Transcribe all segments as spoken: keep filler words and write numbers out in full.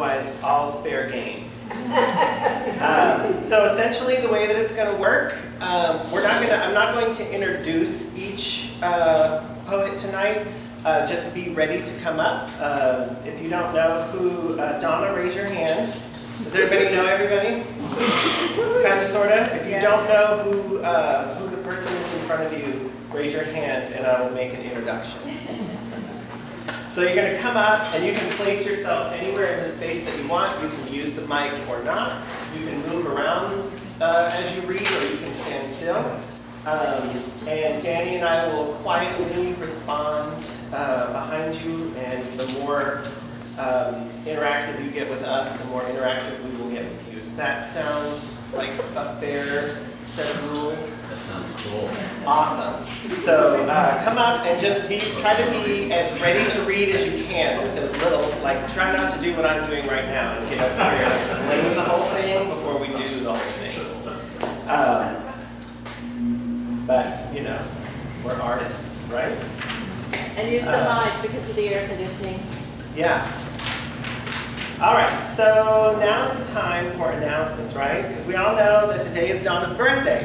otherwise all's fair game. um, so essentially the way that it's going to work, um, we're not gonna, I'm not going to introduce each uh, poet tonight. Uh, just be ready to come up. Uh, if you don't know who, uh, Donna, raise your hand. Does everybody know everybody? Kind of, sort of? If you don't know who, uh, who the person is in front of you, raise your hand and I will make an introduction. So you're going to come up and you can place yourself anywhere in the space that you want. You can use the mic or not. You can move around uh, as you read, or you can stand still. Um, and Dani and I will quietly respond uh, behind you, and the more um, interactive you get with us, the more interactive we will get with you. Does that sound like a fair set of rules? That sounds cool. Awesome. So uh, come up and just be, try to be as ready to read as you can with as little, like try not to do what I'm doing right now and get up here and explain the whole thing before we do the whole thing. Um, but, you know, we're artists, right? And use the Uh, mic because of the air conditioning. Yeah. All right, so now's the time for announcements, right? Because we all know that today is Donna's birthday.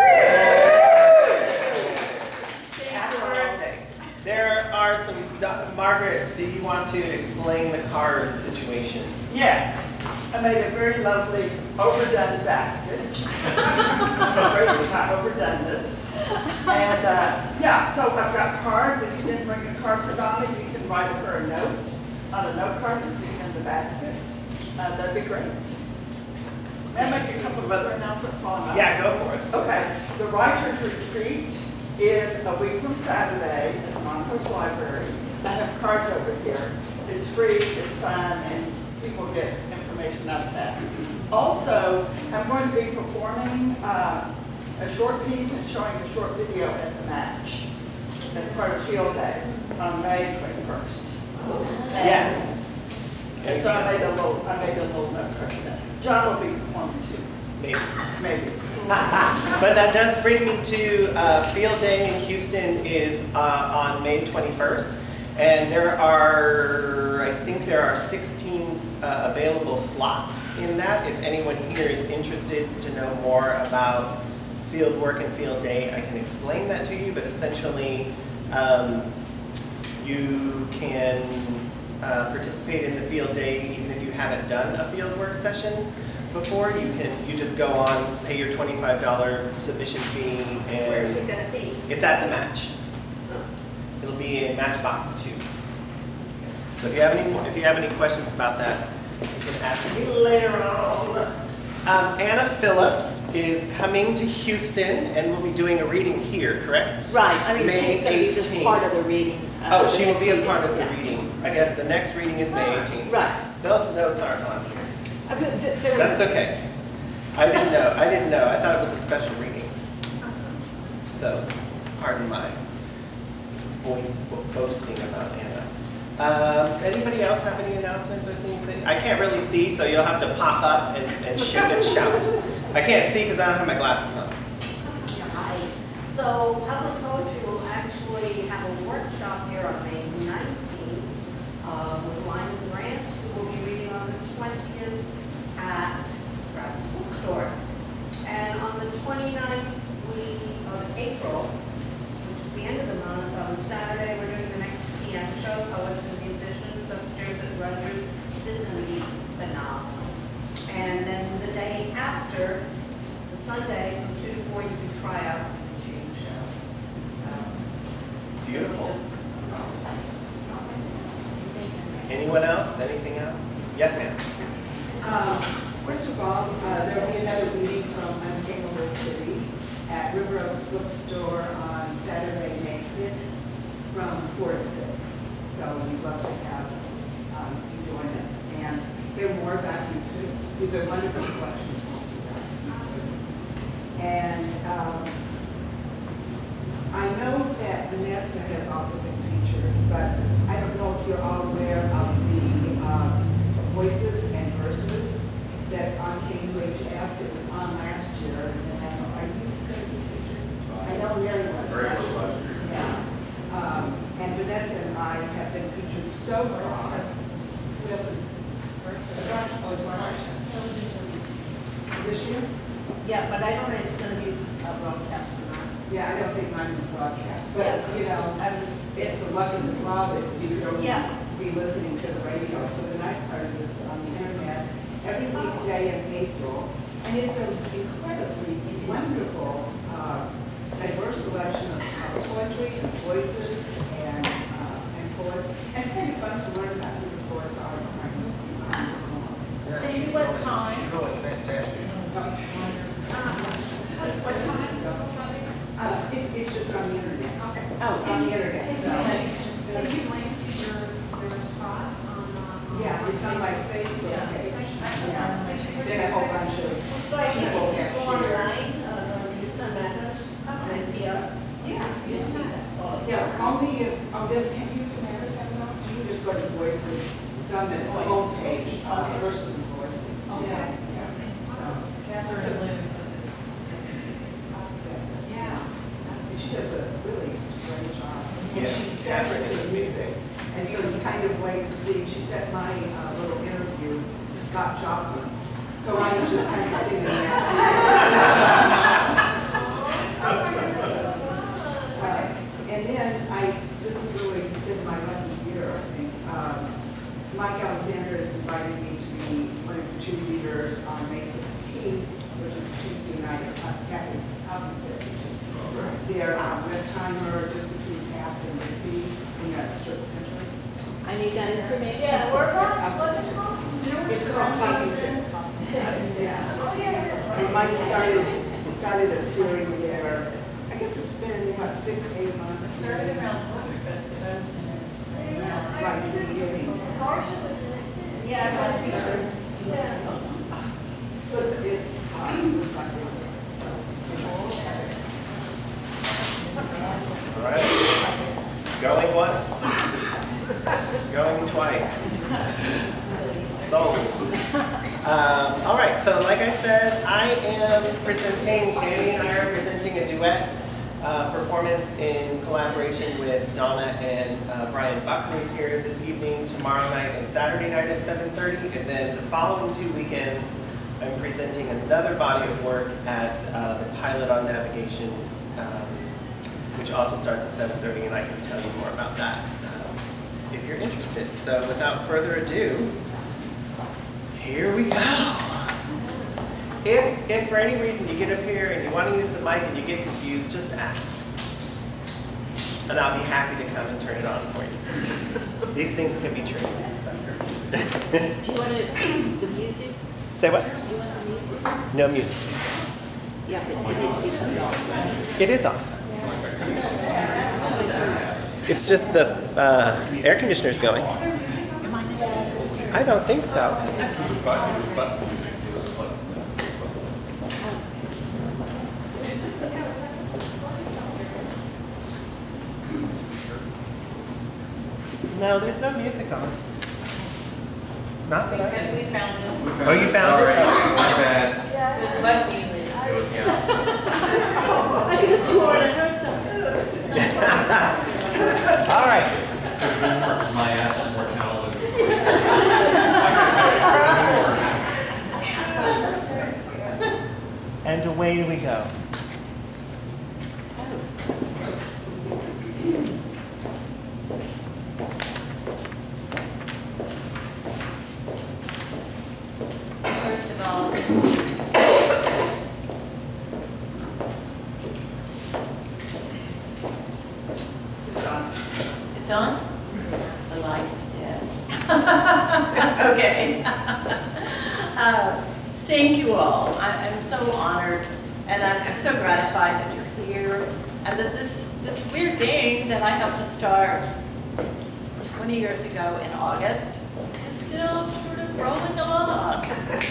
Happy birthday. There are some, Margaret, do you want to explain the card situation? Yes. I made a very lovely overdone basket. Embracing my overdoneness. And uh, yeah, so I've got cards. If you didn't bring a card for Donna, you can write her a note on a note card and stick it in the basket. Uh, that'd be great. May I make a couple of other announcements while I'm out? Yeah, go for it. Okay. The Writers Retreat is a week from Saturday at the Montrose Library. I have cards over here. It's free, it's fun, and people get information out of that. Also, I'm going to be performing uh, a short piece and showing a short video at the match as part of Field Day on May twenty-first. And, Yes. and so I made a little, I made a little note card for that. John will be performing too. Maybe. Maybe. But that does bring me to uh, Field Day in Houston is uh, on May twenty-first. And there are, I think there are sixteen uh, available slots in that. If anyone here is interested to know more about field work and Field Day, I can explain that to you. But essentially, um, you can uh, participate in the Field Day even if you haven't done a field work session before. You can you just go on, pay your twenty-five dollar submission fee, and Where is it going to be? it's at the match. It'll be in Matchbox two. So if you have any if you have any questions about that, you can ask me later on. Um, Anna Phillips is coming to Houston and will be doing a reading here, correct? Right. I mean, May she's going to be just eighteenth. part of the reading. Uh, Oh, the she will next be a reading. part of the Yeah. reading. I guess the next reading is May eighteenth. Right. Those notes aren't on here. Uh, th- th- there- That's okay. I didn't know. I didn't know. I thought it was a special reading. So, pardon my voice boasting about Anna. Um, anybody else have any announcements or things that I can't really see? So you'll have to pop up and, and shoot and shout. I can't see because I don't have my glasses on. Hi. So Public Poetry will actually have a workshop here on May nineteenth uh, with Lyman Grant, who will be reading on the twentieth at Brad's Bookstore. And on the twenty-ninth we, of April, which is the end of the month, on Saturday, we're doing the next P M show, Poets and Musicians, upstairs at Rogers. This is going to be phenomenal. And then the day after, the Sunday, from two to four, you can try out the Jane show. So, Beautiful. Anyone else? Anything else? Yes, ma'am. Um, First of all, uh, there will be another reading from Untamable City at River Oaks Bookstore on Saturday, May sixth, from four to six. So we'd love to have um, you join us and hear more about these. These are wonderful collections. And um, I know that Vanessa has also been featured, but I don't know if you're all aware of the uh, Voices and Verses that's on Cambridge F. It was on last year, and I know, are you going to be featured? I know Mary was. Very much last year. Yeah. Um, and Vanessa and I have been featured so far. Who else is? Yeah, but I don't know if it's gonna be a broadcast or not. Yeah, I don't think mine was broadcast, but, Yeah. you know, I was, it's the luck of the draw that you could only Yeah. be listening to the radio. So the nice part is it's on the internet every weekday in April, and it's an incredibly wonderful, uh, diverse selection of uh, poetry, and voices, and, uh, and poets. And it's kind of fun to learn about who the poets are. Say what time? You know, it's fantastic. What time? Uh, it's, it's just on the internet. Okay. Oh, on the internet, so. Can you link to your, your spot on, uh? Yeah, it's on my Facebook page. Yeah. Then a whole bunch of So I think people you have go shared. online, uh, on Houston Matters, and here, Yeah. you see that. Oh, Yeah, only if, oh, does Houston Matters have an option? You can just go to Voices, it's on the homepage, uh, versus Voices. Okay. Yeah. So, yeah. She does a really great job. And Yes, she's separate it's to music. And so you kind of wait to see, she sent my uh, little interview to Scott Joplin. So I was just kind of singing that. Uh, And then I, this is really been my lucky year, I think. Um, Mike Alexander has invited me to be one of the cheerleaders on May sixteenth, which is Tuesday night at Captain Outfits. They're on Westheimer, just between Cap and Whitby, in that strip center. I need that information. Yeah, whereabouts, what's it called? It's called Perkins. Yeah. Oh, yeah. And Mike started, started a series there. I guess it's been, what, six, eight months? Started around Poetry Fest, because I was in it. Yeah, I Right, remember beginning. Marcia was in it too. Yeah, I was featured. Yeah. So it's, it's, um, it's my favorite. All right. Going once. Going twice. Sold. Um, all right, so like I said, I am presenting, Dani and I are presenting a duet uh, performance in collaboration with Donna and uh, Brian Beckoning here this evening, tomorrow night, and Saturday night at seven thirty. And then the following two weekends, I'm presenting another body of work at uh, the Pilot on Navigation, um, which also starts at seven thirty, and I can tell you more about that um, if you're interested. So without further ado, here we go. If, if for any reason you get up here and you want to use the mic and you get confused, just ask. And I'll be happy to come and turn it on for you. These things can be tricky. Do you want to, the music? Say what? Do you want the music? No music. Yeah, but it needs to be turned off. It is off. It's just the uh, air conditioner's going. I don't think so. No, there's no music on. Not that I. We found it. Oh, you found Sorry, it? my bad. There's web music. It was, yeah. I could have sworn I heard something. All right. My ass is more talented. And away we go. First of all, it's on? The light's dead. Okay. Uh, Thank you all. I- I'm so honored, and I'm I'm so gratified that you're here, and that this, this weird thing that I helped to start twenty years ago in August is still sort of rolling along.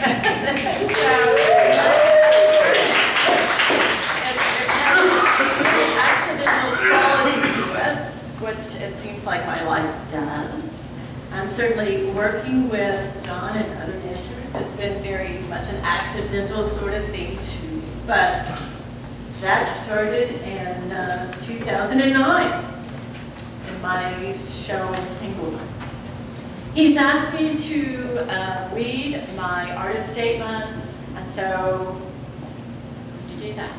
So, it has a accidental quality to it, which it seems like my life does. And certainly working with John and other mentors has been very much an accidental sort of thing too. But that started in uh, two thousand nine in my show Entanglements. He's asked me to uh, read my artist statement, and so do that.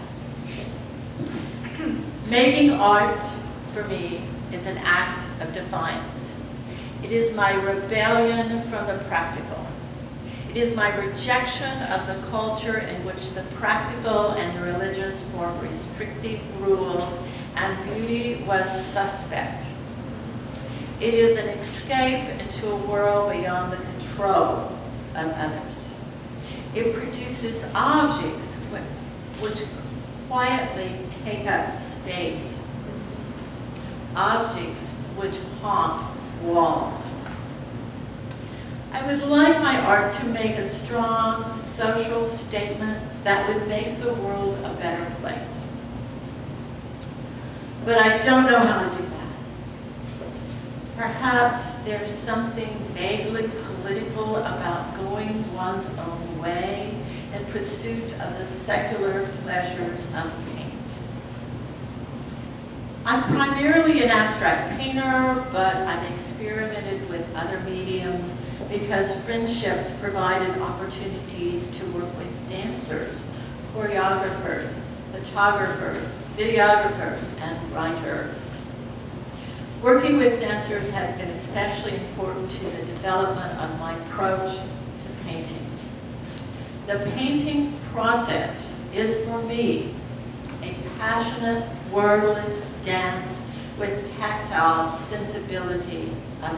Making art, for me, is an act of defiance. It is my rebellion from the practical. It is my rejection of the culture in which the practical and the religious form restrictive rules and beauty was suspect. It is an escape into a world beyond the control of others. It produces objects which quietly take up space. Objects which haunt walls. I would like my art to make a strong social statement that would make the world a better place. But I don't know how to do that. Perhaps there's something vaguely political about going one's own way in pursuit of the secular pleasures of paint. I'm primarily an abstract painter, but I've experimented with other mediums because friendships provided opportunities to work with dancers, choreographers, photographers, videographers, and writers. Working with dancers has been especially important to the development of my approach to painting. The painting process is, for me, a passionate, wordless dance with tactile sensibility of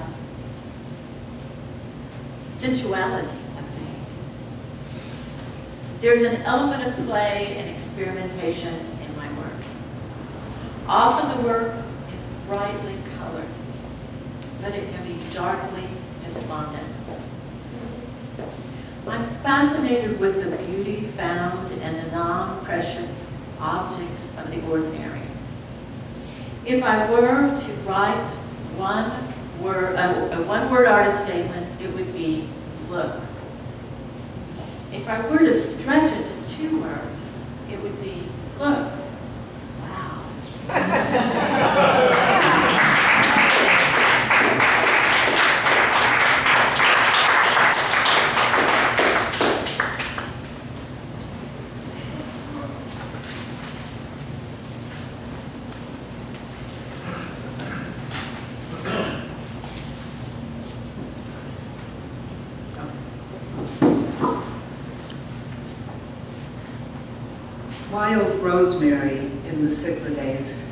sensuality of paint. There's an element of play and experimentation in my work. Often the work is brightly colored, but it can be darkly despondent. I'm fascinated with the beauty found in the non-precious objects of the ordinary. If I were to write one word, a, a one-word artist statement, it would be look. If I were to stretch it to two words, it would be look. Wow. Wild rosemary in the cyclades.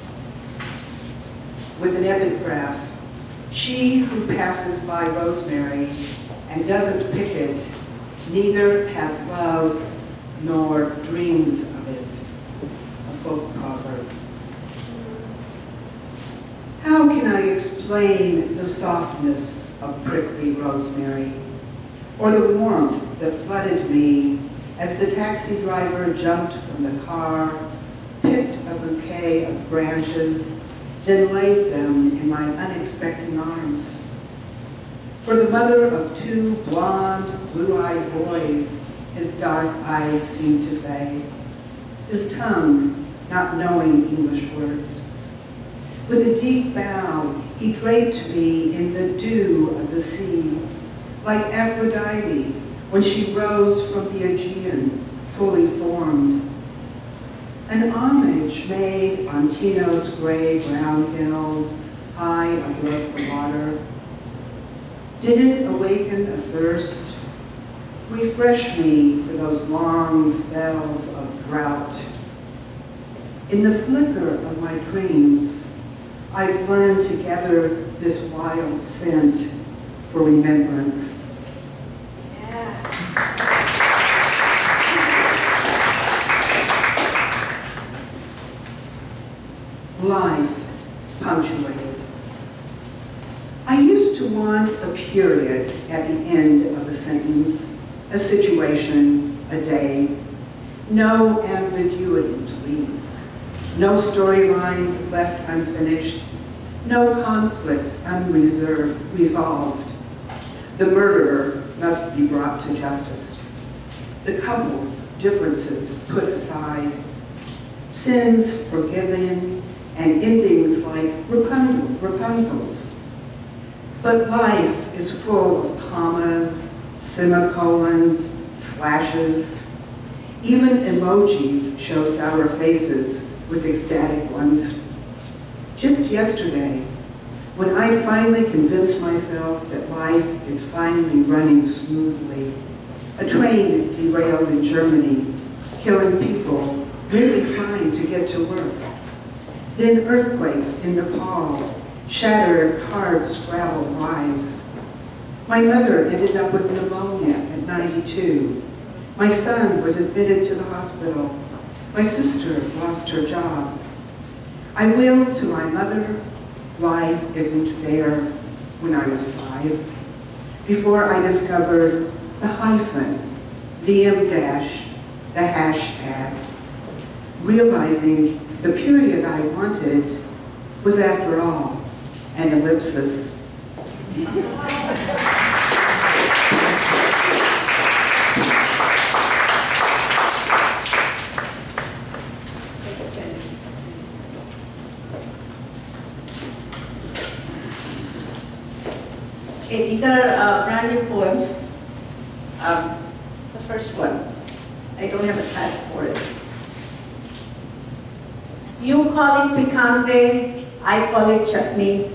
With an epigraph, she who passes by rosemary and doesn't pick it, neither has love nor dreams of it. A folk proverb. How can I explain the softness of prickly rosemary, or the warmth that flooded me as the taxi driver jumped from the car, picked a bouquet of branches, then laid them in my unexpected arms? For the mother of two blonde, blue-eyed boys, his dark eyes seemed to say, his tongue not knowing English words. With a deep bow, he draped me in the dew of the sea, like Aphrodite when she rose from the Aegean, fully formed. An homage made on Tino's gray-brown hills, high above the water. Did it awaken a thirst? Refresh me for those long spells of drought. In the flicker of my dreams, I've learned to gather this wild scent for remembrance. Life punctuated. I used to want a period at the end of a sentence, a situation, a day. No ambiguity, please. No storylines left unfinished. No conflicts unreserved, resolved. The murderer must be brought to justice. The couple's differences put aside. Sins forgiven, and endings like Rapunzel, Rapunzel's. But life is full of commas, semicolons, slashes. Even emojis show sour faces with ecstatic ones. Just yesterday, when I finally convinced myself that life is finally running smoothly, a train derailed in Germany, killing people, really trying to get to work. Then earthquakes in Nepal shattered hard-scrabbled lives. My mother ended up with pneumonia at ninety-two. My son was admitted to the hospital. My sister lost her job. I wailed to my mother, life isn't fair, when I was five, before I discovered the hyphen, the em dash, the hashtag, realizing the period I wanted was, after all, an ellipsis. Okay, these are uh, brand new poems. Um, the first one, I don't have a tag for it. You call it picante, I call it chutney.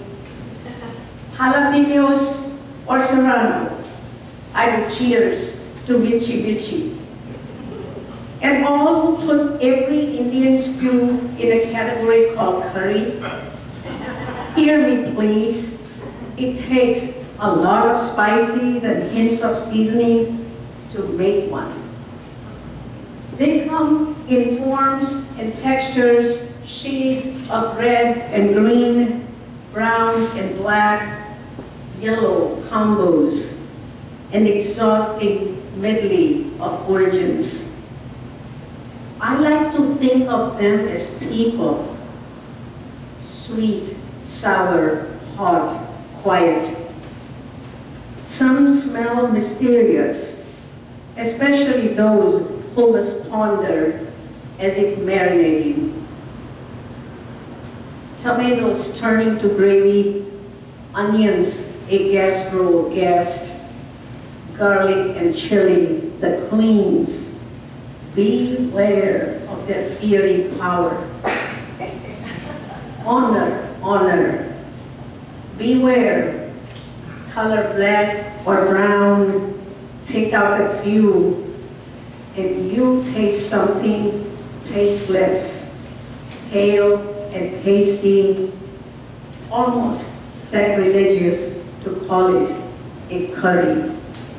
Jalapenos or serrano, I do cheers to Vichy Vichy. And all who put every Indian stew in a category called curry, hear me please, it takes a lot of spices and hints of seasonings to make one. They come in forms and textures, shades of red and green, browns and black, yellow combos, an exhausting medley of origins. I like to think of them as people, sweet, sour, hot, quiet. Some smell mysterious, especially those who must ponder as if marinating. Tomatoes turning to gravy, onions a gastro guest, garlic and chili the queens. Beware of their fiery power. Honor, honor. Beware. Color black or brown, take out a few, and you taste something tasteless, pale and pasty, almost sacrilegious to call it a curry.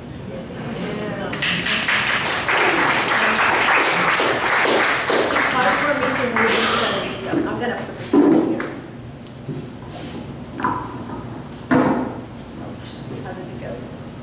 I'm gonna put this one here. How does it go?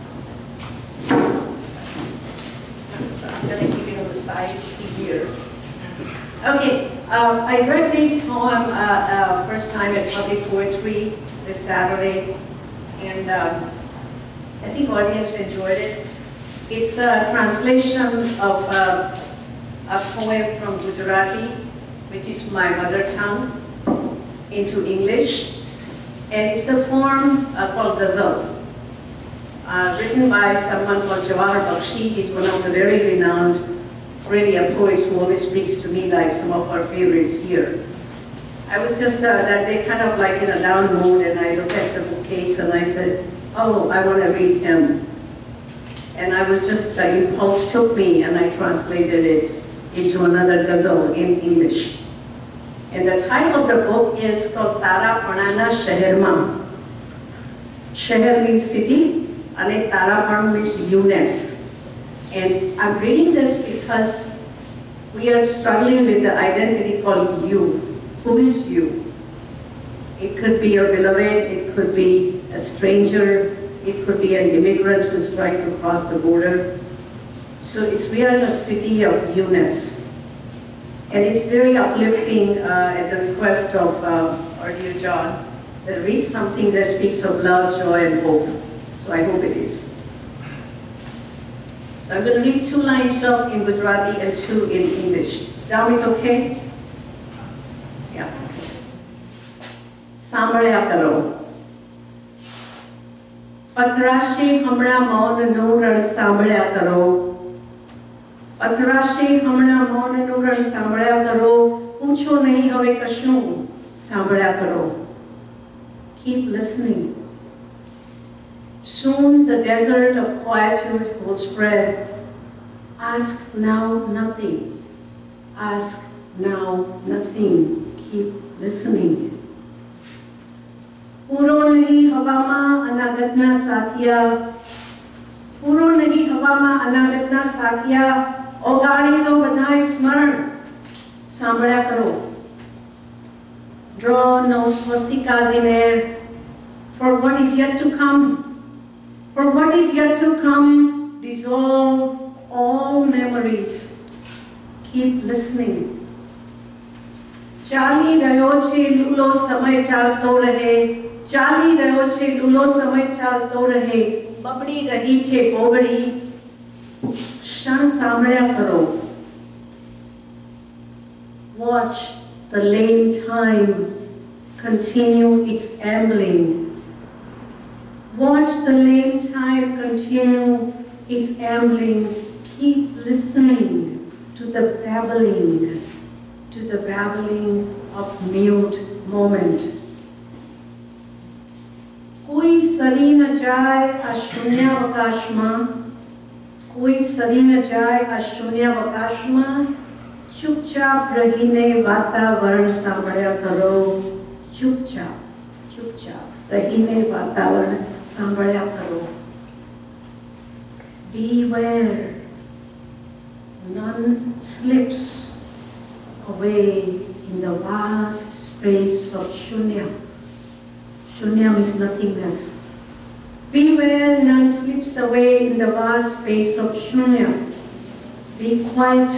So I'm gonna keep it on the side, it's easier. Okay, uh, I read this poem uh, uh, first time at Public Poetry this Saturday, and um, I think audience enjoyed it. It's a translation of uh, a poem from Gujarati, which is my mother tongue, into English, and it's a form uh, called ghazal, uh, written by someone called Jawahar Bakshi. He's one of the very renowned radio poets who always speaks to me like some of our favorites here. I was just uh, that day kind of like in a down mood, and I looked at the bookcase and I said, oh, I want to read him. And I was just, the impulse took me and I translated it into another ghazal in English. And the title of the book is called Tara Panana Sheherma. Sheher means city, and Tara Pan means newness. And I'm reading this because we are struggling with the identity called you. Who is you? It could be your beloved, it could be a stranger, it could be an immigrant who's trying to cross the border. So it's, we are in a city of newness. And it's very uplifting uh, at the request of uh, our dear John, that reads something that speaks of love, joy, and hope. So I hope it is. So I'm going to read two lines of in Gujarati and two in English. Down is okay? Yeah. Sambarya karo. Patrashi hamra maun no ran sambarya karo. પથરાશે હમણાં મૌનનું રણ સાંભળ્યા કરો, પૂછો નહીં હવે કશું, સાંભળ્યા કરો. Keep listening. Soon the desert of quietude will spread. Ask now nothing. Ask now nothing. Keep listening. પૂરો નહીં હવામાં અનાગતના સાથિયા, પૂરો નહીં હવામાં અનાગતના સાથિયા, ઓગાળી દો બધાય સ્મરણ, સાંભળ્યા કરો. Draw no swastikas in air, for what is yet to come, for what is yet to come, dissolve all memories. Keep listening. ચાલી રહ્યો છે લૂલો સમય ચાલતો રહે, ચાલી રહ્યો છે લૂલો સમય ચાલતો રહે, બબડી રહી છે પોગડી, ક્ષણ સાંભળ્યા કરો. Watch the lame time continue its ambling. Watch the lame time continue its ambling. Keep listening to the babbling, to the babbling of mute moment. कोई सरी न जाए आ शून्यावकाश में, कोई सरी न जाए आ शून्यावकाश में, चुपचाप रहीने वातावरण सांभळ्या करो, चुपचाप चुपचाप रहीने वातावरण सांभळ्या करो. Beware, none slips away in the vast space of shunya. Shunya means nothingness. Beware, none slips away in the vast space of shunya. Be quiet.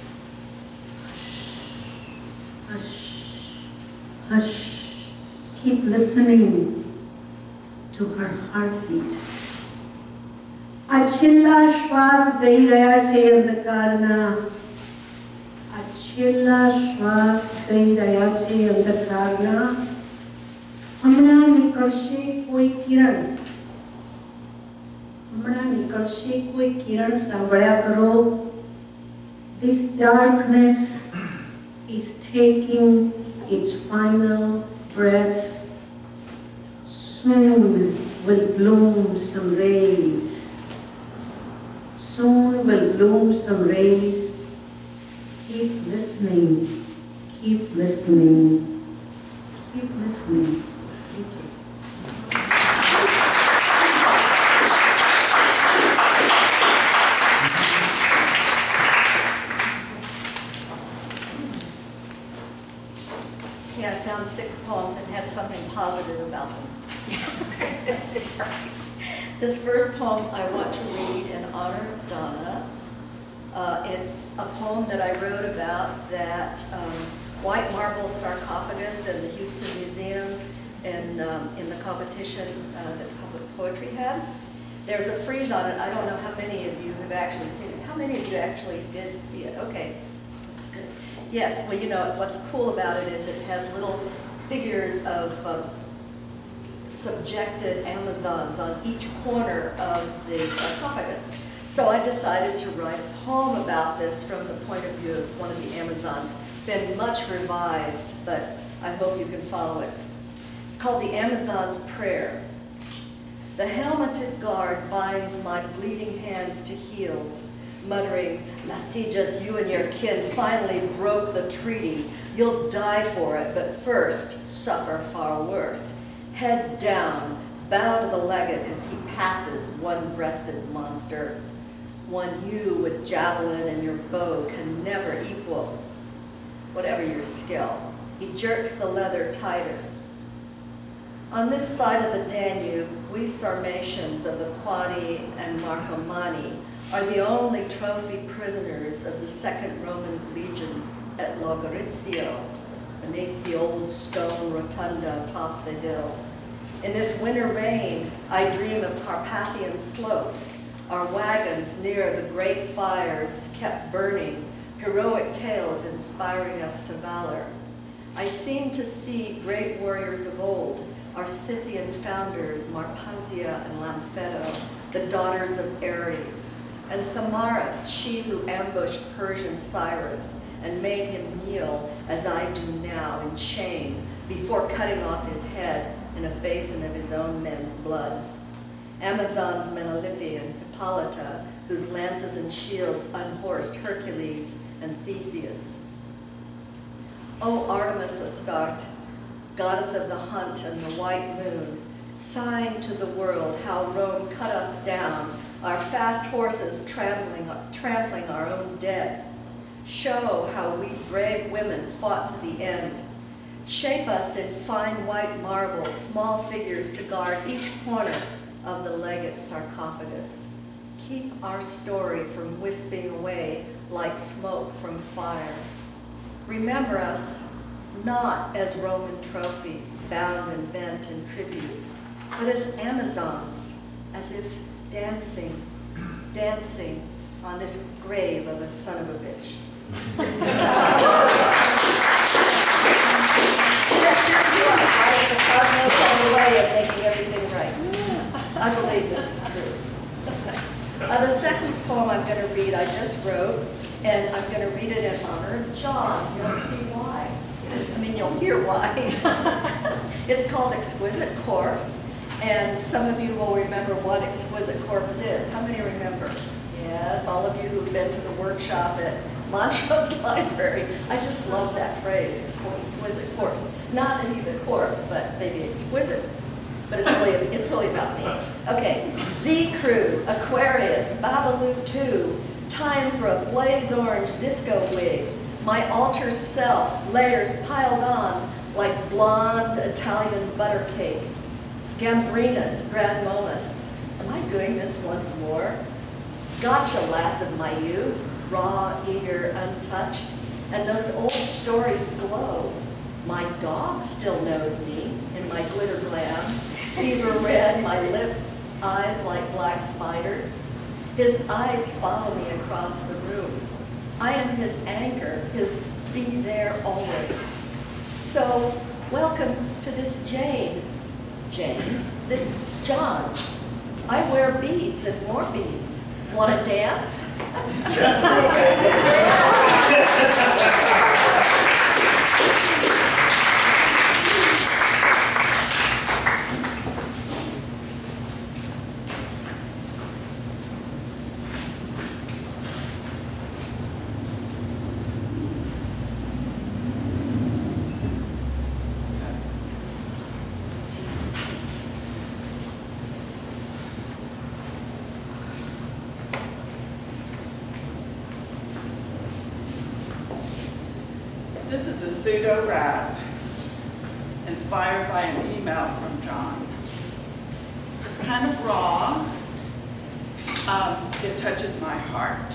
Hush, hush. Keep listening to her heartbeat. આ છેલ્લા શ્વાસ જઈ રહ્યા છે અંધકારના, છેલ્લા શ્વાસ જઈ રહ્યા છે અંધકારના, હમણાં નીકળશે કોઈ કિરણ, હમણાં નીકળશે કોઈ કિરણ, સાંભળ્યા કરો. This darkness is taking its final breaths. Soon will bloom some rays. Soon will bloom some rays. Keep listening, keep listening, keep listening. Thank you. Yeah, I found six poems that had something positive about them. Sorry. This first poem I want to read in honor of Donna. Uh, it's a poem that I wrote about that um, white marble sarcophagus in the Houston Museum in, um, in the competition uh, that Public Poetry had. There's a frieze on it. I don't know how many of you have actually seen it. How many of you actually did see it? Okay, that's good. Yes, well, you know, what's cool about it is it has little figures of uh, subjected Amazons on each corner of the sarcophagus. So I decided to write a poem about this from the point of view of one of the Amazons. Been much revised, but I hope you can follow it. It's called The Amazon's Prayer. The helmeted guard binds my bleeding hands to heels, muttering, "Lasijas, you and your kin finally broke the treaty. You'll die for it, but first suffer far worse. Head down, bow to the legate as he passes, one-breasted monster. One you with javelin and your bow can never equal, whatever your skill." He jerks the leather tighter. On this side of the Danube, we Sarmatians of the Quadi and Marcomanni are the only trophy prisoners of the Second Roman Legion at Logorizio, beneath the old stone rotunda atop the hill. In this winter rain, I dream of Carpathian slopes, our wagons near the great fires kept burning, heroic tales inspiring us to valor. I seem to see great warriors of old, our Scythian founders, Marpasia and Lampheto, the daughters of Ares, and Thamaris, she who ambushed Persian Cyrus and made him kneel as I do now in shame before cutting off his head in a basin of his own men's blood. Amazon's Menelippe and Hippolyta, whose lances and shields unhorsed Hercules and Theseus. O Artemis Astarte, goddess of the hunt and the white moon, sign to the world how Rome cut us down, our fast horses trampling, trampling our own dead. Show how we brave women fought to the end. Shape us in fine white marble, small figures to guard each corner of the legate sarcophagus. Keep our story from wisping away like smoke from fire. Remember us not as Roman trophies, bound and bent in tribute, but as Amazons, as if dancing, dancing on this grave of a son of a bitch. The cosmos on the way of making everything right. I believe this is true. Uh, the second poem I'm going to read, I just wrote, and I'm going to read it in honor of John. You'll see why. I mean, you'll hear why. It's called Exquisite Corpse, and some of you will remember what Exquisite Corpse is. How many remember? Yes, all of you who've been to the workshop at Montrose Library. I just love that phrase, exquisite corpse. Not that he's a corpse, but maybe exquisite. But it's really, it's really about me. Okay, Z Crew, Aquarius, Babalu two, time for a blaze orange disco wig. My alter self, layers piled on like blonde Italian butter cake. Gambrinus, Grand Momus. Am I doing this once more? Gotcha, lass of my youth. Raw, eager, untouched, and those old stories glow. My dog still knows me in my glitter glam, fever red, my lips, eyes like black spiders. His eyes follow me across the room. I am his anchor, his be there always. So, welcome to this Jane, Jane, this John. I wear beads and more beads. Want to dance? This is a pseudo rap inspired by an email from John. It's kind of raw. Um, it touches my heart.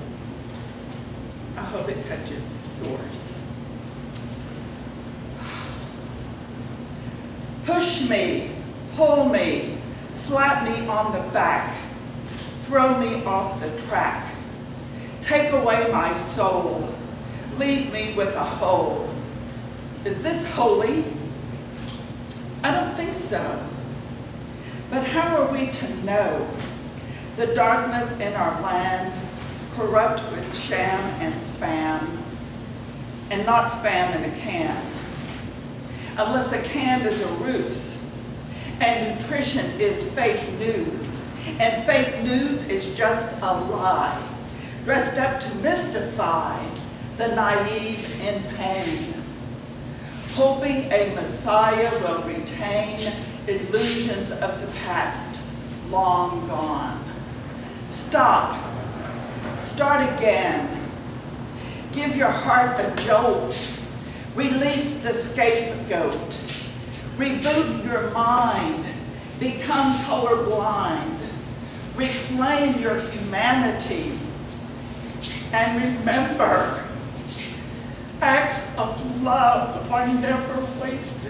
I hope it touches yours. Push me, pull me, slap me on the back, throw me off the track, take away my soul, leave me with a hole. Is this holy? I don't think so. But how are we to know the darkness in our land, corrupt with sham and spam, and not spam in a can? Unless a can is a ruse, and nutrition is fake news, and fake news is just a lie, dressed up to mystify the naive in pain, hoping a Messiah will retain illusions of the past, long gone. Stop, start again, give your heart a jolt, release the scapegoat, reboot your mind, become colorblind, reclaim your humanity, and remember, acts of love are never wasted.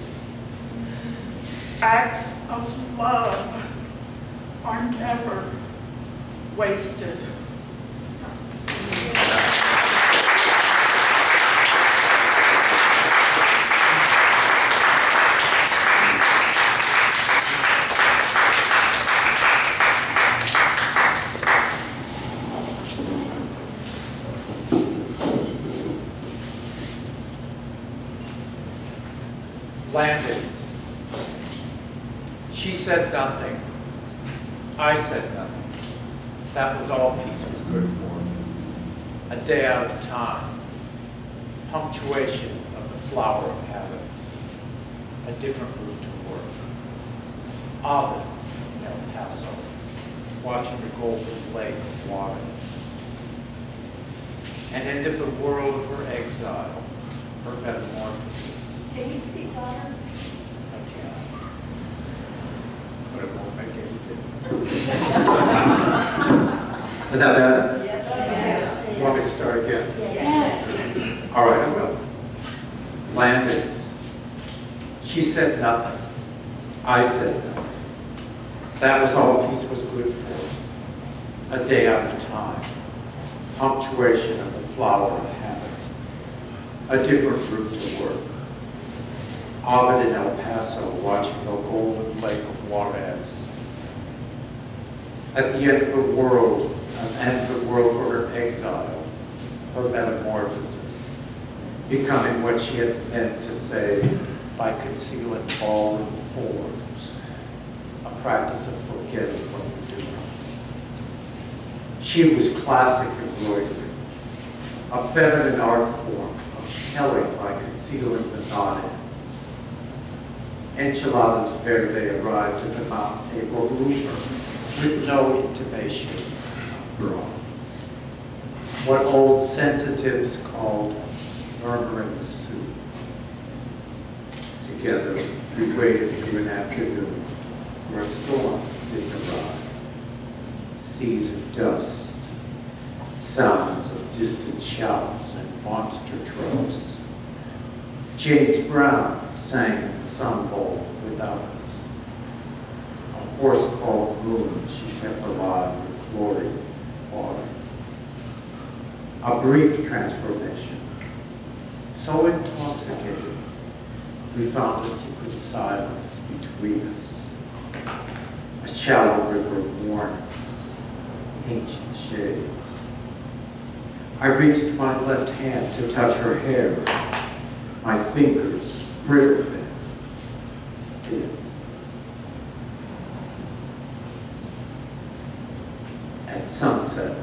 Acts of love are never wasted. Landings. She said nothing. I said nothing. That was all peace was good for. A day out of time. Punctuation of the flower of habit. A different route to work. Ovid in El Paso, watching the golden lake of waters. An end of the world of her exile, her metamorphosis. Can you speak louder? I can't. But it won't make any difference. Is that better? Yes. Yes. Want me to start again? Yes. All right, I will. Landings. She said nothing. I said nothing. That was all peace was good for. A day out of time. Punctuation of the flower of habit. A different route to work. Ovid in El Paso watching the golden lake of Juarez. At the end of the world, an end of the world for her exile, her metamorphosis, becoming what she had meant to say by concealing ballroom forms, a practice of forgetting what you do. She was classic embroidery, a feminine art form of telling by concealing the non-ends. Enchiladas verde arrived at the mountain table rumor with no intimation of bronze. What old sensitives called murmuring soup. Together, we waited through an afternoon where a storm didn't arrive. Seas of dust, sounds of distant shouts and monster tropes. James Brown sang in the sun bowl without us. A horse called Moon she kept alive with glory and water. A brief transformation, so intoxicating, we found a secret silence between us. A shallow river of warnings, ancient shades. I reached my left hand to touch her hair, my fingers brittle then, thin. At sunset,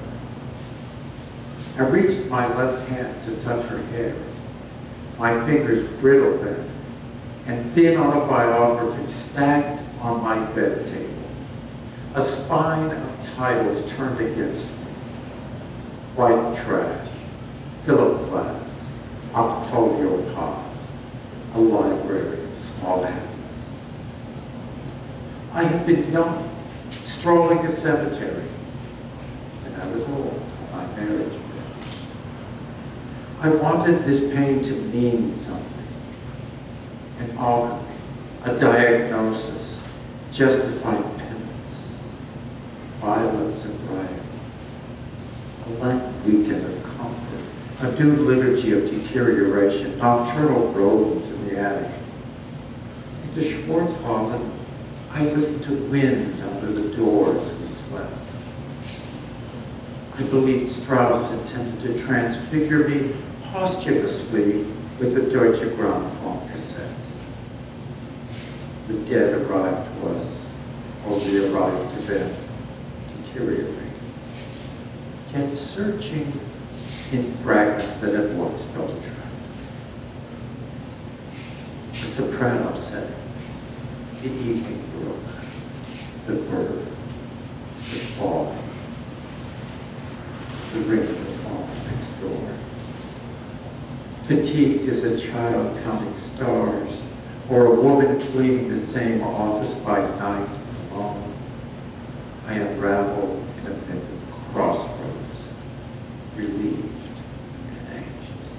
I reached my left hand to touch her hair, my fingers brittle then, and thin autobiography stacked on my bed table. A spine of titles turned against me. White trash, Philip Glass, Octavio Paz, a library of small happiness. I had been young, strolling a cemetery, and I was old for my marriage. I wanted this pain to mean something, an alchemy, a diagnosis, justified penance, violence and riot, a Lent weekend of comfort, a new liturgy of deterioration, nocturnal rodents in the attic. And to Schwarzwald, I listened to wind under the doors we slept. I believed Strauss intended to transfigure me posthumously with the Deutsche Grammophon cassette. The dead arrived to us, or we arrived to them, deteriorating, yet searching in fragments that at once felt attractive. The soprano setting, the evening brook, the bird, the fall, the ring of the fall next door. Fatigued as a child counting stars, or a woman cleaning the same office by night alone, I unravel in a bit of crossroads, relieved and anxious.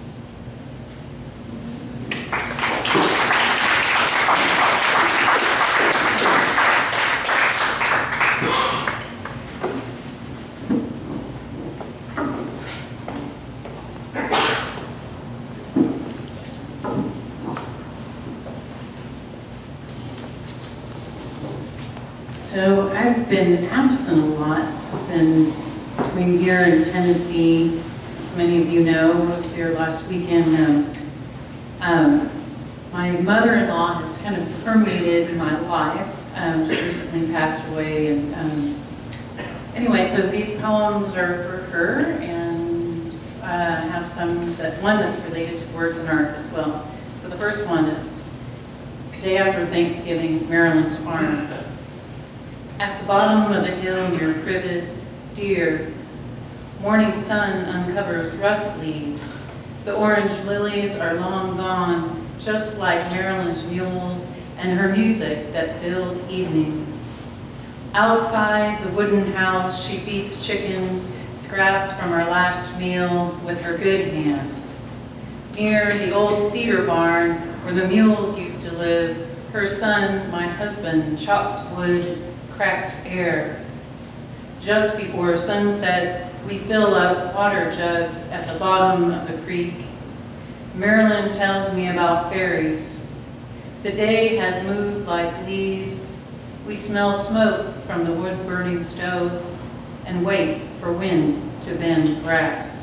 So I've been absent a lot. I've been between here and Tennessee, as many of you know, was there last weekend. Um, um, My mother-in-law has kind of permeated my life. Um, she recently passed away, and um, anyway, so these poems are for her, and uh, I have some that one that's related to words and art as well. So the first one is Day After Thanksgiving, Maryland's Farm. At the bottom of the hill near Privet, dear, morning sun uncovers rust leaves. The orange lilies are long gone, just like Maryland's mules and her music that filled evening. Outside the wooden house, she feeds chickens scraps from her last meal with her good hand. Near the old cedar barn where the mules used to live, her son, my husband, chops wood, cracks air. Just before sunset, we fill up water jugs at the bottom of the creek. Marilyn tells me about ferries. The day has moved like leaves. We smell smoke from the wood-burning stove and wait for wind to bend grass.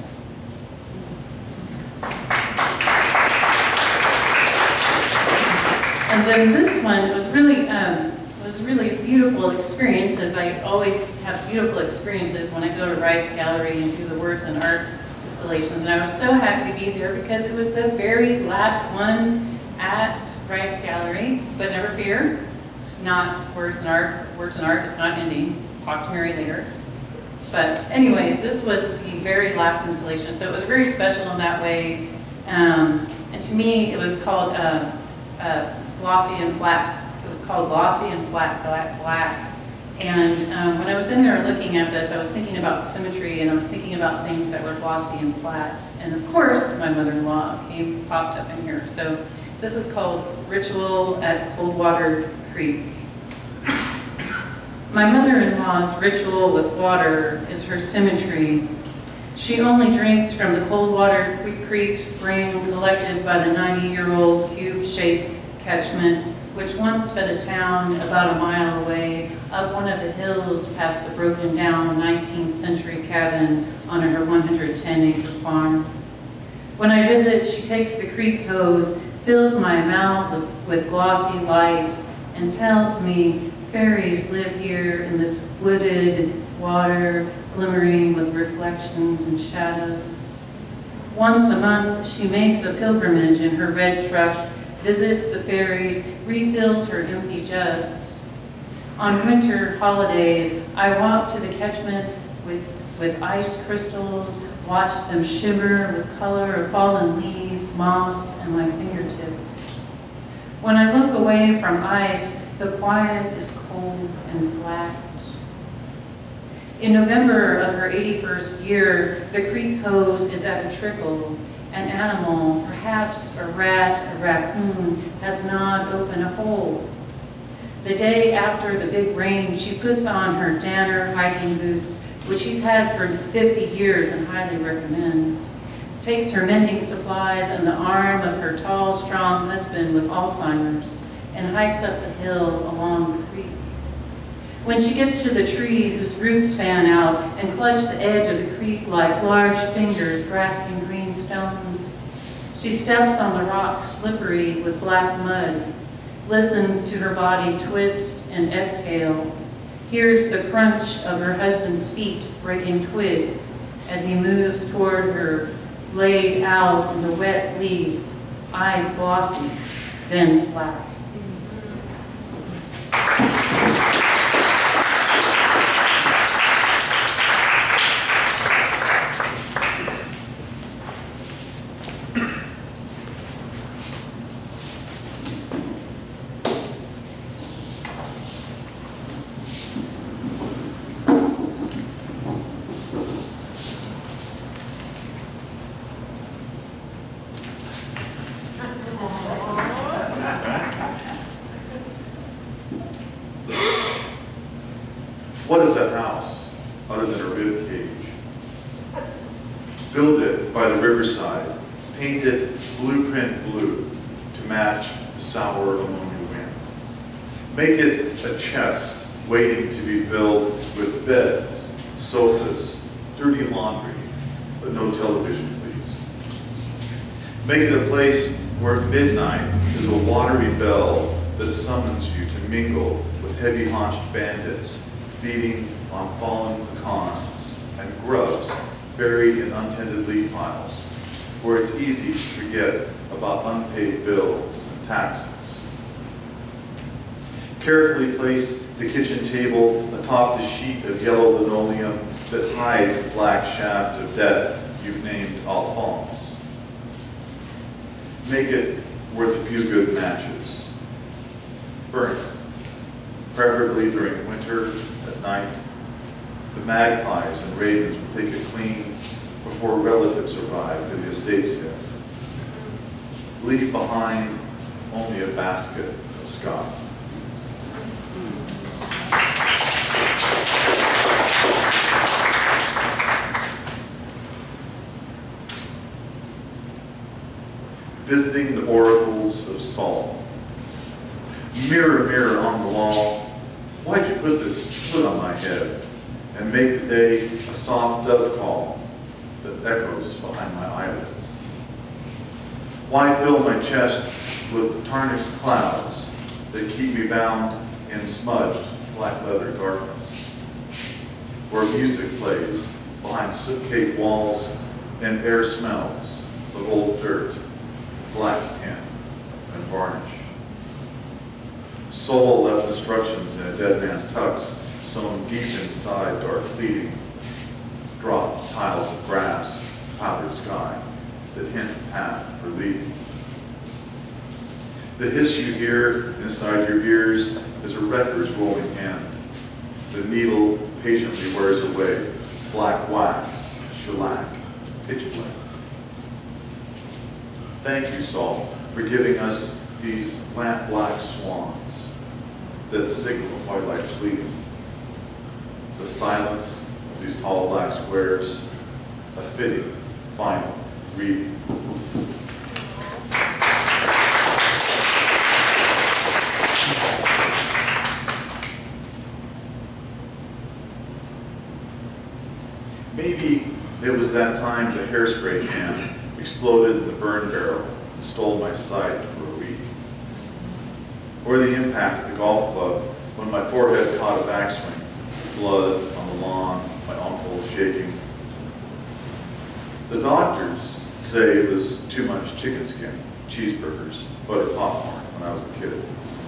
And then this one, it was really, um, it was really beautiful experiences. I always have beautiful experiences when I go to Rice Gallery and do the words and art installations. And I was so happy to be there because it was the very last one at Rice Gallery. But never fear, not words and art. Words and art is not ending. Talk to Mary later. But anyway, this was the very last installation. So it was very special in that way. Um, and to me, it was called uh, uh, Glossy and Flat. It was called Glossy and Flat Black. black. And um, when I was in there looking at this, I was thinking about symmetry, and I was thinking about things that were glossy and flat. And of course, my mother-in-law came popped up in here. So this is called Ritual at Coldwater Creek. My mother-in-law's ritual with water is her symmetry. She only drinks from the Coldwater Creek spring collected by the ninety-year-old cube-shaped catchment, which once fed a town about a mile away up one of the hills past the broken down nineteenth century cabin on her one hundred ten acre farm. When I visit, she takes the creek hose, fills my mouth with, with glossy light, and tells me fairies live here in this wooded water, glimmering with reflections and shadows. Once a month, she makes a pilgrimage in her red truck, visits the fairies, refills her empty jugs. On winter holidays, I walk to the catchment with, with ice crystals, watch them shimmer with color of fallen leaves, moss, and my fingertips. When I look away from ice, the quiet is cold and flat. In November of her eighty-first year, the creek hose is at a trickle. An animal, perhaps a rat, a raccoon, has gnawed open a hole. The day after the big rain, she puts on her Danner hiking boots, which she's had for fifty years and highly recommends, takes her mending supplies and the arm of her tall, strong husband with Alzheimer's, and hikes up the hill along the creek. When she gets to the tree whose roots fan out and clutch the edge of the creek like large fingers grasping green stones, she steps on the rocks slippery with black mud, listens to her body twist and exhale, hears the crunch of her husband's feet breaking twigs as he moves toward her, laid out in the wet leaves, eyes glossy, then flat. What is that house other than a rib cage? Build it by the riverside, paint it blueprint blue to match the sour ammonia wind. Make it a chest waiting to be filled with beds, sofas, dirty laundry, but no television, please. Make it a place where midnight is a watery bell that summons you to mingle with heavy-haunched bandits feeding on fallen pecans and grubs buried in untended leaf piles, where it's easy to forget about unpaid bills and taxes. Carefully place the kitchen table atop the sheet of yellow linoleum that hides the black shaft of debt you've named Alphonse. Make it worth a few good matches. Burn it, preferably during winter at night. The magpies and ravens will take it clean before relatives arrive for the estate sale. Leave behind only a basket of scotch. Visiting the oracles of Saul. Mirror, mirror on the wall, why'd you put this foot on my head and make the day a soft dove call that echoes behind my eyelids? Why fill my chest with tarnished clouds that keep me bound in smudged black leather darkness, where music plays behind soot-caked walls and air smells of old dirt, black tin, and varnish? Soul left instructions in a dead man's tux, sewn deep inside dark pleating. Drop tiles of grass, powdered sky, that hint a path for leaving. The hiss you hear inside your ears is a record's rolling hand. The needle patiently wears away, black wax, shellac, pitch black. Thank you, Saul, for giving us these lamp-black swans that signal white light's fleeting. The silence of these tall black squares, a fitting, final reading. Maybe it was that time the hairspray can exploded in the burn barrel and stole my sight for a week. Or the impact at the golf club when my forehead caught a backswing, blood on the lawn, my uncle shaking. The doctors say it was too much chicken skin, cheeseburgers, buttered popcorn when I was a kid.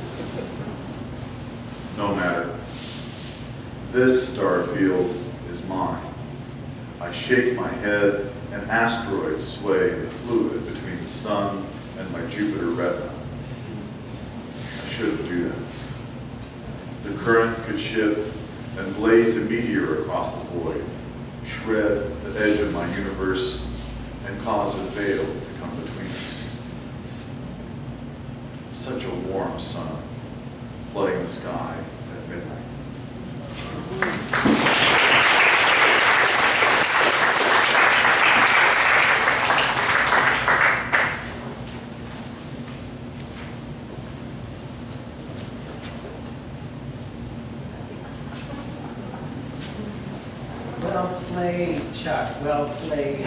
No matter. This star field is mine. I shake my head, and asteroids sway in the fluid between the sun and my Jupiter retina. I shouldn't do that. The current could shift and blaze a meteor across the void, shred the edge of my universe, and cause a veil to come between us. Such a warm sun, flooding the sky at midnight. Well played, Chuck, well played.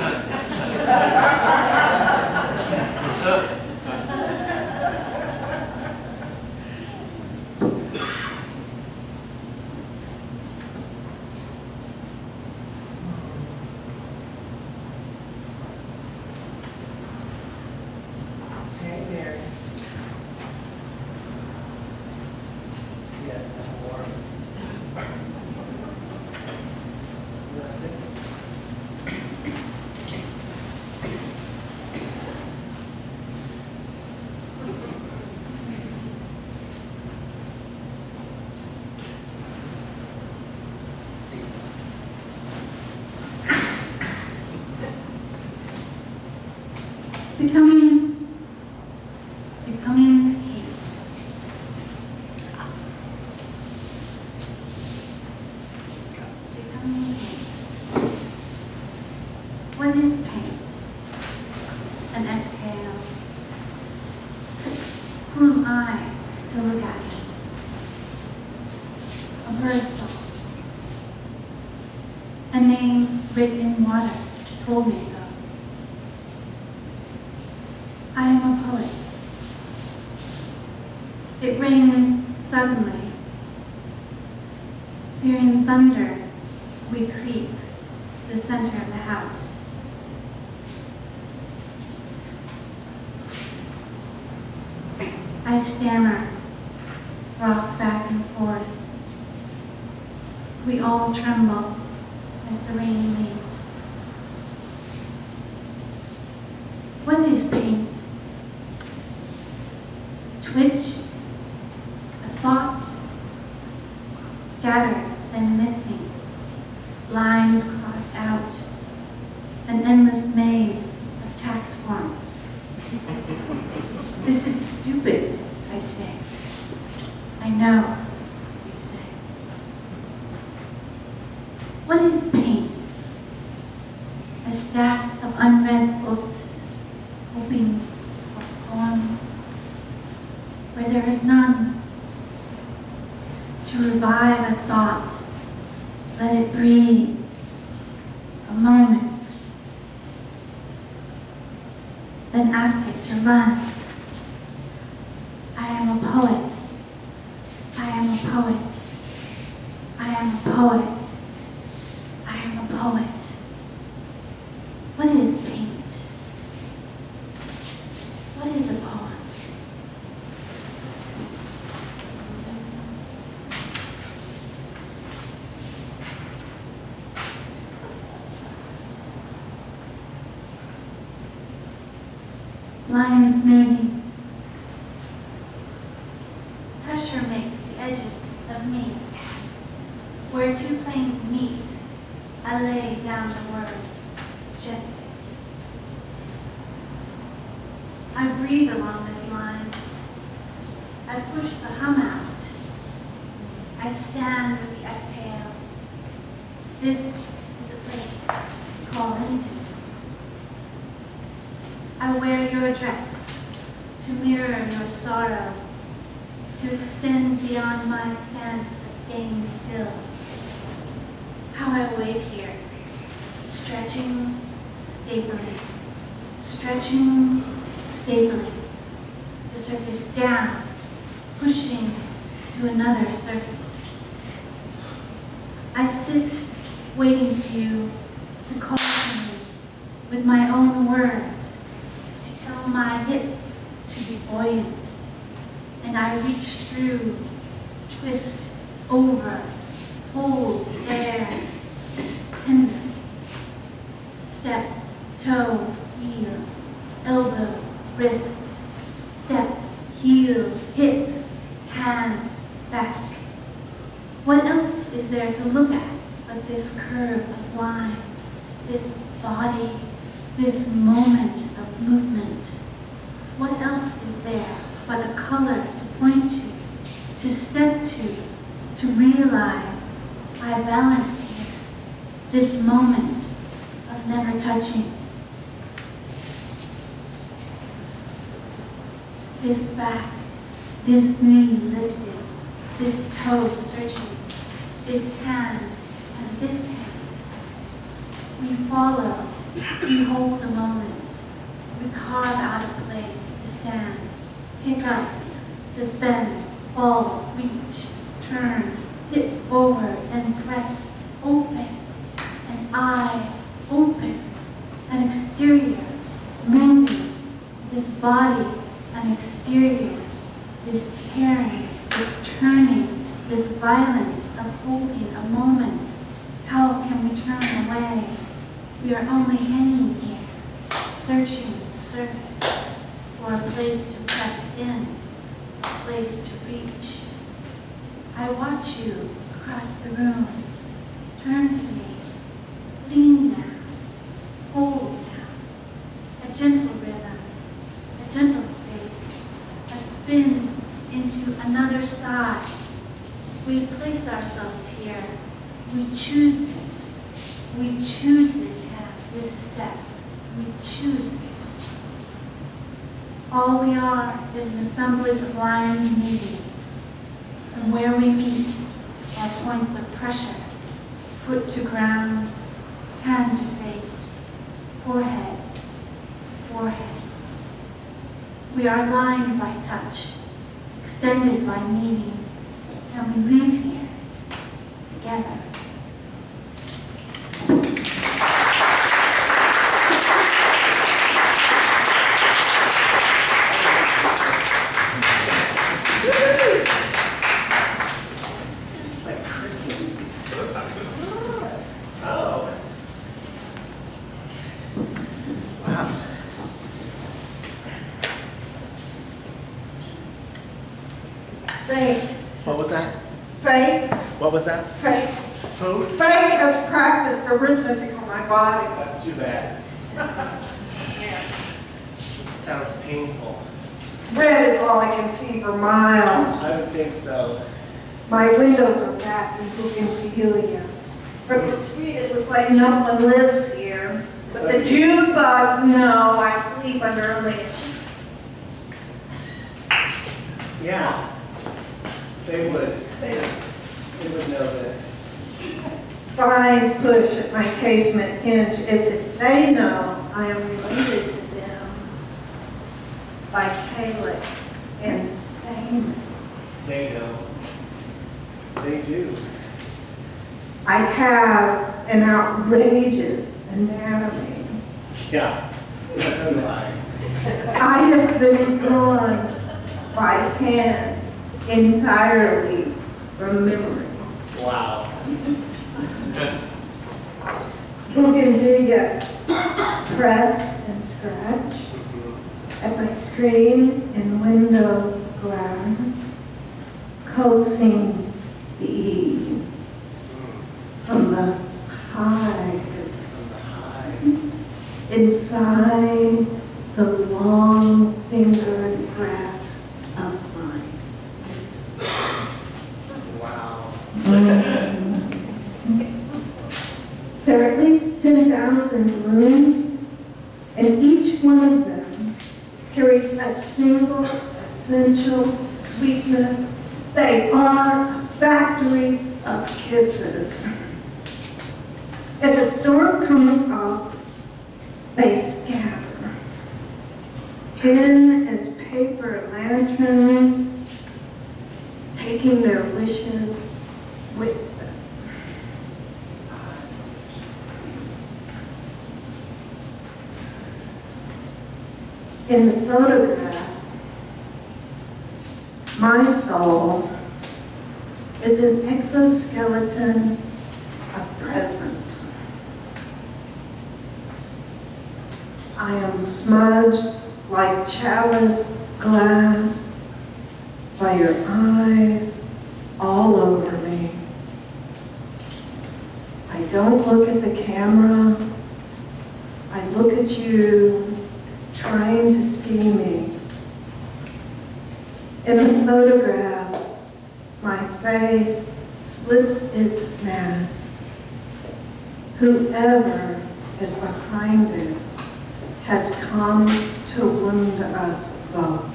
Hey there. Yes, I'm warm. You want to sit? Becoming, becoming hate. Becoming hate. What is paint? An exhale. Who am I to look at it? A bird song. A name written in water told me so. I am a poet. It rains suddenly. Fearing thunder, we creep to the center of the house. I stammer, rock back and forth. We all tremble as the rain leaves. What is paint? Twitch, a thought, scattered then missing, lines crossed out, an endless maze of tax forms. This is stupid, I say. I know, you say. What is paint? A stack of unread books, hoping for a poem, where there is none. To revive a thought, let it breathe, a moment, then ask it to run. I am a poet. I am a poet. I am a poet. I am a poet. What is paint? What is a poem? Lines moving. Pressure makes the edges of me. Where two planes meet, I lay down the words gently. I breathe along this line. I push the hum out. I stand with the exhale. This is a place to call into. I wear your dress to mirror your sorrow, to extend beyond my stance of staying still. How I wait here, stretching, stapling, stretching, stapling, the surface down, pushing to another surface. I sit waiting for you to call to me with my own words, to tell my hips to be buoyant, and I reach through, twist over, hold air, tender, step, toe, heel, elbow, wrist, step, heel, hip, hand, back. What else is there to look at but this curve of line, this body, this moment of movement? What else is there but a color to point to, to step to, to realize I balance here, this moment of never touching. This back, this knee lifted, this toe searching, this hand and this hand. We follow, we hold the moment, we carve out a place to stand, pick up, suspend, fall, reach, turn, tip forward, then press, open, an eye, open, an exterior, moving, this body, an exterior, this tearing, this turning, this violence of holding a moment. How can we turn away? We are only hanging here, searching the surface for a place to press in, a place to reach. I watch you across the room. Turn to me, lean down, hold down, a gentle rhythm, a gentle space, a spin into another side. We place ourselves here. We choose this. We choose this hand, this step. We choose this. All we are is an assemblage of lines meeting. And where we meet are points of pressure, foot to ground, hand to face, forehead to forehead. We are lined by touch, extended by meaning, and we live here together. Like Christmas. Oh. Wow. Fate. What was that? Fate. What was that? Fate. Who? Fate has practiced arithmetic on my body. That's too bad. Sounds painful. Red is all I can see for miles. I would think so. My windows are wrapped in bougainvillea. From the street, it looks like no one lives here. But the June bugs know I sleep under a leash. Yeah. They would. They, they would know this. Vines push at my casement hinge as if they know I am related to them by calyx and stamen. They know. They do. I have an outrageous anatomy. Yeah. So do I. I have been drawn by hand entirely from memory. Wow. Bougainvillea, press and scratch at my screen and window glass, coaxing bees from the hive inside the long fingered grasp of mine. Wow. There are at least ten thousand blooms, and each one of them carries a single essential sweetness. They are a factory of kisses. As the storm comes up, they scatter, thin as paper lanterns, taking their wishes with them. In the photograph, my soul is an exoskeleton of presence. I am smudged like chalice glass by your eyes all over me. I don't look at the camera. I look at you trying to see me. In the photograph, my face slips its mask. Whoever is behind it has come to wound us both.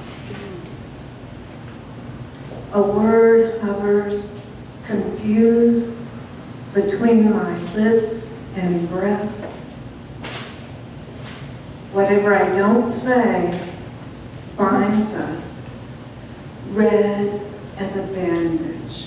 A word hovers, confused between my lips and breath. Whatever I don't say binds us, red as a bandage.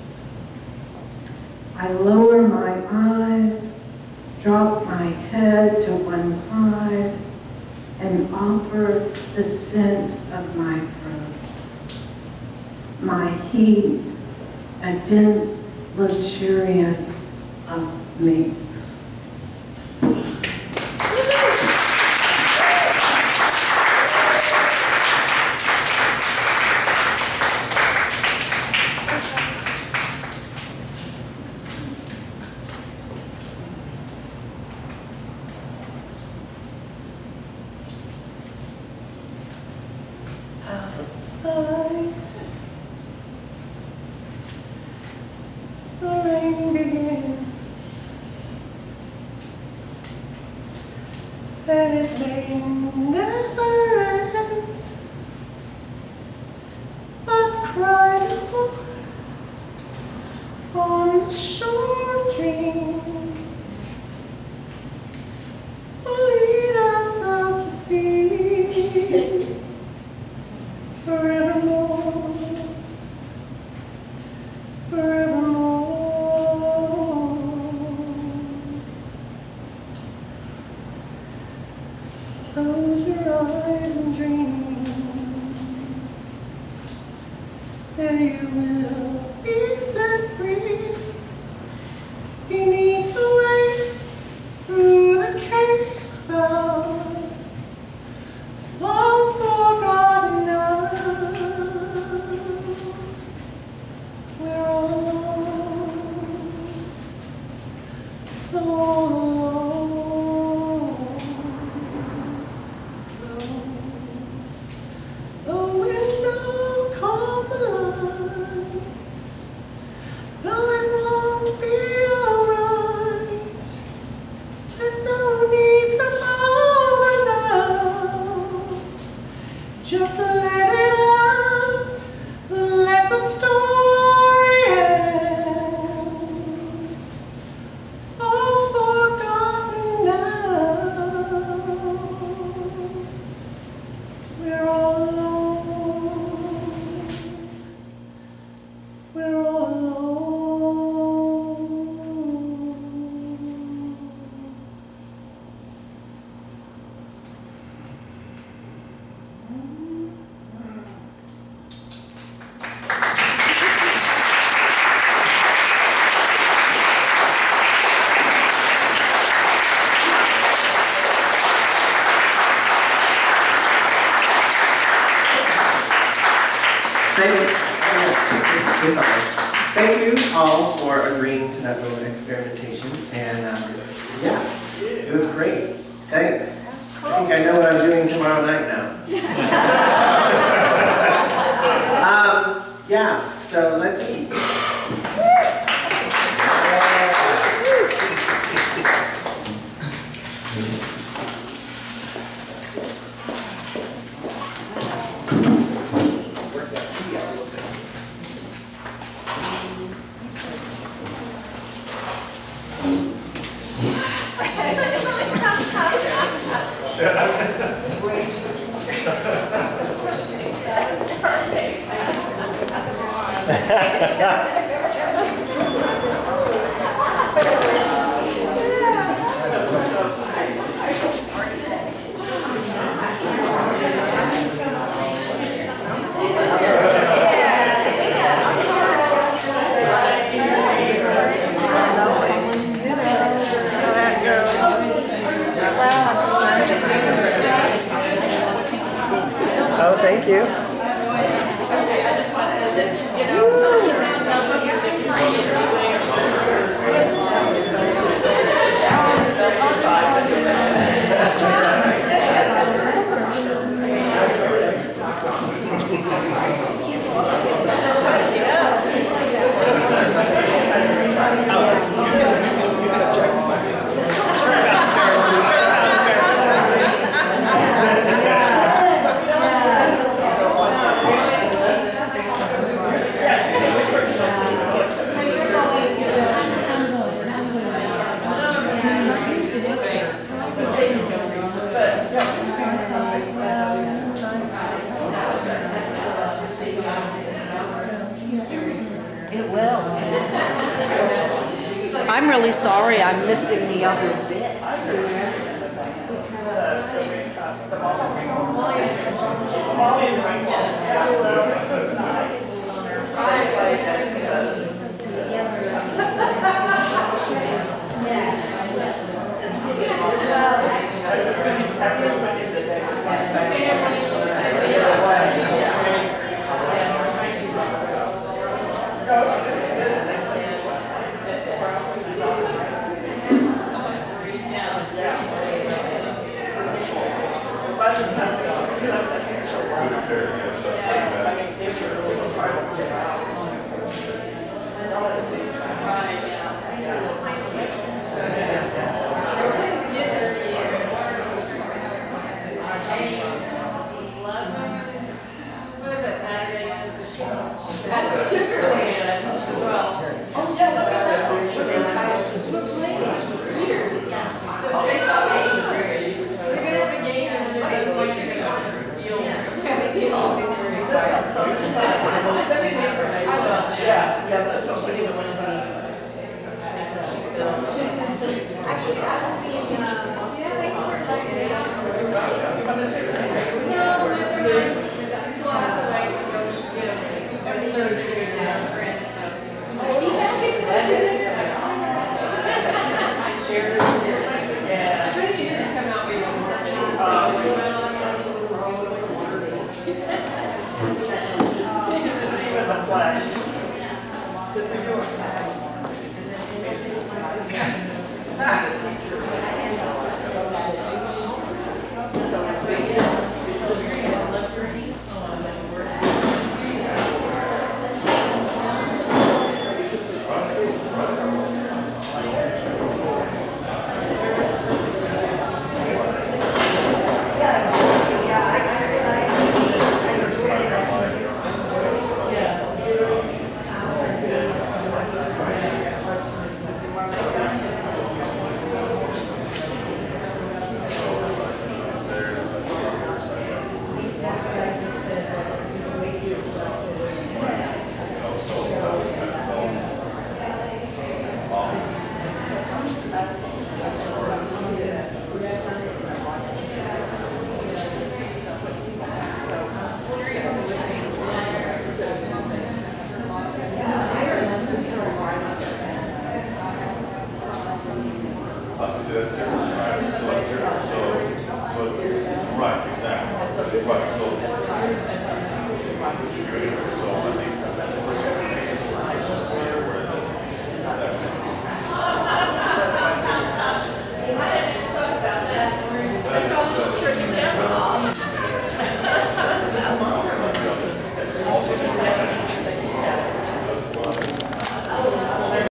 I lower my eyes, drop my head to one side, and offer the scent of my throat. My heat, a dense luxuriance of minks. Outside, the rain begins, and it may never end. But cry no more on the shore dream will lead us out to sea forevermore. Close your eyes and dream. There you will be set free. Beneath the waves, through the cave of ours, long forgotten now. We're all alone, so alone. Close the window, calm the light, though it won't be alright. There's no need to bother now. Just let it out, let the story end. All's forgotten now. We're all alone. We're all alone. Thank you. It's okay. Thank you all for agreeing to that little experimentation. And um, yeah, it was great. Thanks. I think I know what I'm doing tomorrow night now. um, yeah, so let's eat. Oh, thank you. I'm really sorry I'm missing the other bit.